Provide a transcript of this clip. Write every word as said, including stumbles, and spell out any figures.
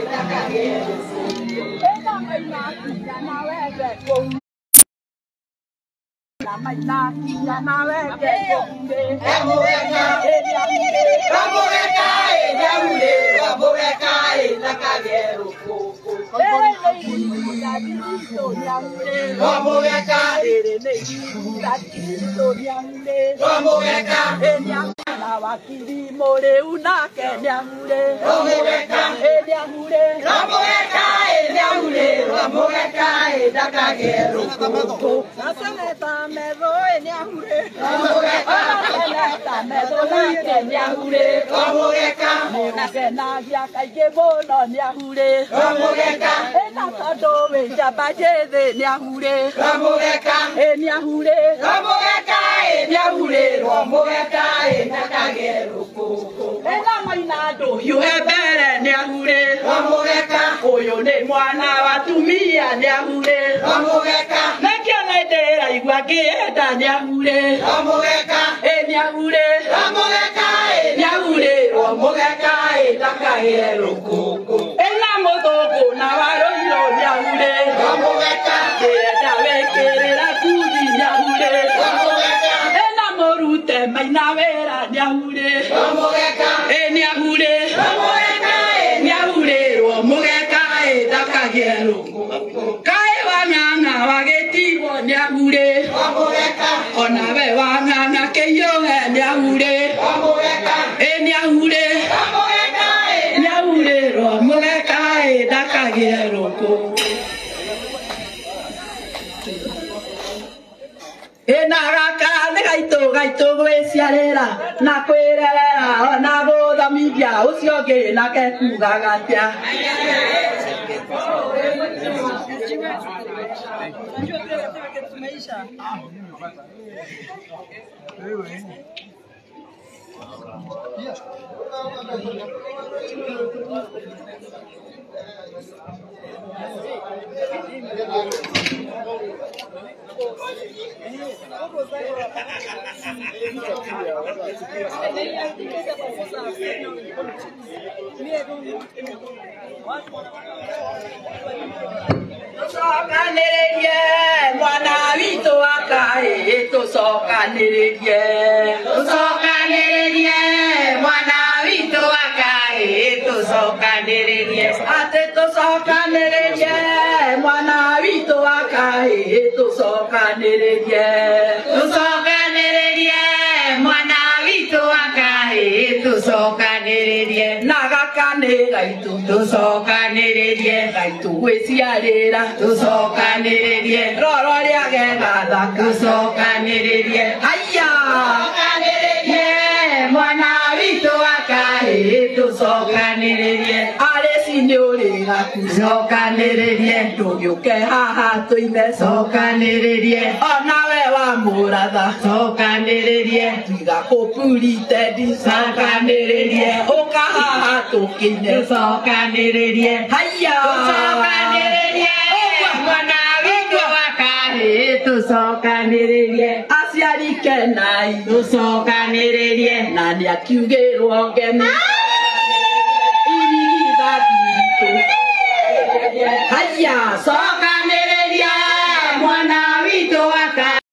Wakili more una Kenya mure, Romureka, Elia mure, Romureka, Elia mure, Romureka, Edaka gero. Naseneta medo Elia mure, Romureka, Naseneta medo na Kenya mure, Romureka, Muragena ya kaigebo no nyahure, Romureka, Ena todo we jabaje de nyahure, Romureka, Elia mure, Romureka, Elia mure, Romureka, Edaka gero. Ela mainado yuebere nyahure, Romureka, oyo ne mwana watumia nyahure, Romureka, nekiana idera igwagienda nyahure, Romureka, e nyahure, Romureka, e nyahure, Romureka, edaka gero koko. Ela modogo na waroiro nyahure, Romureka, eda wekerera kudi nyahure, Romureka, ela morute mainavera nyahure, Romureka, e nyahure, Romureka, e nyahure, Romureka, edaka gero koko. Kae wanganga wagetiwo nyahure, Romureka, onawe wanganga keyo nyahure, Romureka, e nyahure, Romureka, e nyahure, Romureka, edaka gero koko. Enaraka ne gaito gaito gweciarera na kwirera na guthamithia ucio ngi na ke kuga gatia Soka nererie mwana wito akae to soka nererie soka nererie mwana wito akae to soka nererie ate to soka nererie mwana wito akae to soka nererie to soka nererie mwana wito akae to soka nererie nagaka ne gaitu to soka nererie gaitu gweciarera to soka nererie roro ria getha to soka nererie haya soka nererie mwana wito akae to soka nererie areci ni urira soka nererie ndugiuke haha tuime soka nererie onawe wa muratha soka nererie tiga kupurite di soka nererie uka haha tukine soka nererie haya soka nererie mwana wito akae to soka nererie aciari kenai to soka nererie na ni akiugirwo ngemi haya soka nererie mwana wito